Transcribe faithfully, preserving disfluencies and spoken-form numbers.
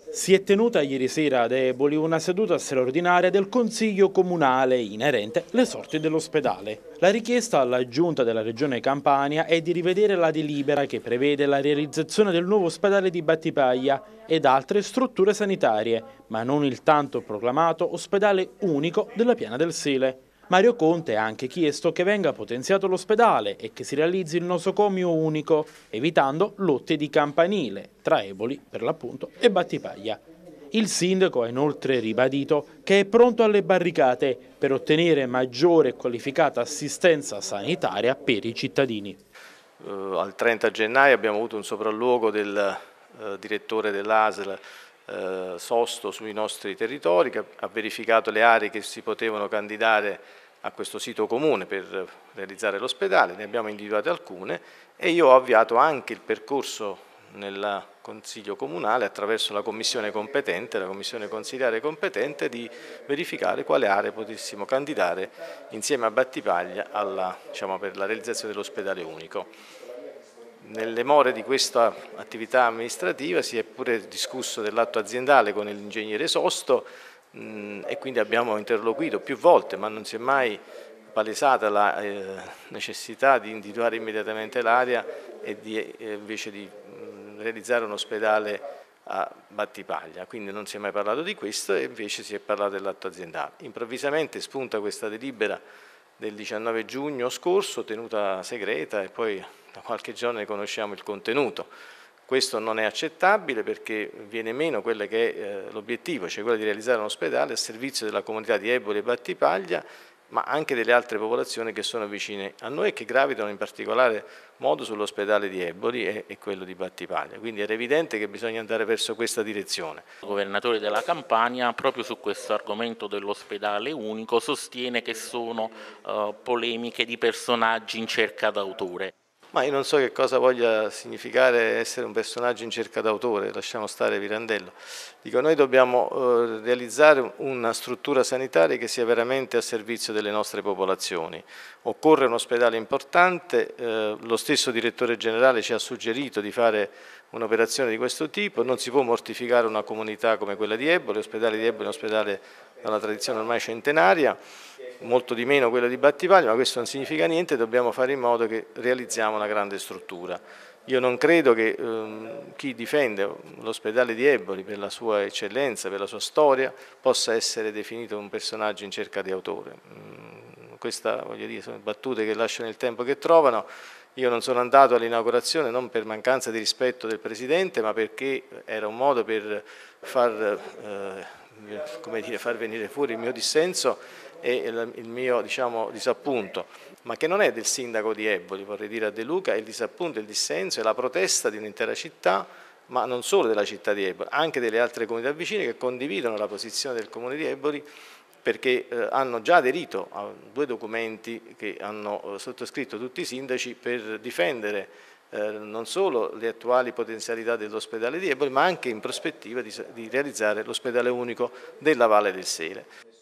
Si è tenuta ieri sera ad Eboli una seduta straordinaria del Consiglio Comunale inerente alle sorti dell'ospedale. La richiesta alla Giunta della Regione Campania è di rivedere la delibera che prevede la realizzazione del nuovo ospedale di Battipaglia ed altre strutture sanitarie, ma non il tanto proclamato ospedale unico della Piana del Sele. Mario Conte ha anche chiesto che venga potenziato l'ospedale e che si realizzi il nosocomio unico, evitando lotte di campanile tra Eboli, per l'appunto, e Battipaglia. Il sindaco ha inoltre ribadito che è pronto alle barricate per ottenere maggiore e qualificata assistenza sanitaria per i cittadini. Uh, al trenta gennaio abbiamo avuto un sopralluogo del uh, direttore dell'A S L Uh, Sosto sui nostri territori, che ha verificato le aree che si potevano candidare a questo sito comune per realizzare l'ospedale, ne abbiamo individuate alcune e io ho avviato anche il percorso nel Consiglio Comunale attraverso la commissione competente, la commissione consiliare competente, di verificare quale aree potessimo candidare insieme a Battipaglia alla, diciamo, per la realizzazione dell'ospedale unico. Nelle more di questa attività amministrativa si è pure discusso dell'atto aziendale con l'ingegnere Sosto mh, e quindi abbiamo interloquito più volte, ma non si è mai palesata la eh, necessità di individuare immediatamente l'area e di, eh, invece di mh, realizzare un ospedale a Battipaglia, quindi non si è mai parlato di questo e invece si è parlato dell'atto aziendale. Improvvisamente spunta questa delibera del diciannove giugno scorso, tenuta segreta, e poi da qualche giorno ne conosciamo il contenuto. Questo non è accettabile perché viene meno quello che è eh, l'obiettivo, cioè quello di realizzare un ospedale a servizio della comunità di Eboli e Battipaglia, ma anche delle altre popolazioni che sono vicine a noi e che gravitano in particolare modo sull'ospedale di Eboli e, e quello di Battipaglia. Quindi era evidente che bisogna andare verso questa direzione. Il governatore della Campania, proprio su questo argomento dell'ospedale unico, sostiene che sono uh, polemiche di personaggi in cerca d'autore. Ma io non so che cosa voglia significare essere un personaggio in cerca d'autore, lasciamo stare Pirandello. Dico, noi dobbiamo eh, realizzare una struttura sanitaria che sia veramente a servizio delle nostre popolazioni. Occorre un ospedale importante, eh, lo stesso direttore generale ci ha suggerito di fare un'operazione di questo tipo, non si può mortificare una comunità come quella di Eboli, l'ospedale di Eboli è un ospedale dalla tradizione ormai centenaria, molto di meno quello di Battipaglia, ma questo non significa niente, dobbiamo fare in modo che realizziamo una grande struttura. Io non credo che ehm, chi difende l'ospedale di Eboli per la sua eccellenza, per la sua storia, possa essere definito un personaggio in cerca di autore. Mm, questa, voglio dire, sono battute che lasciano il tempo che trovano. Io non sono andato all'inaugurazione non per mancanza di rispetto del Presidente, ma perché era un modo per far, eh, come dire, far venire fuori il mio dissenso e il mio, diciamo, disappunto, ma che non è del sindaco di Eboli, vorrei dire a De Luca, è il disappunto, il dissenso e la protesta di un'intera città, ma non solo della città di Eboli, anche delle altre comunità vicine che condividono la posizione del comune di Eboli, perché eh, hanno già aderito a due documenti che hanno eh, sottoscritto tutti i sindaci per difendere eh, non solo le attuali potenzialità dell'ospedale di Eboli, ma anche in prospettiva di, di realizzare l'ospedale unico della Valle del Sele.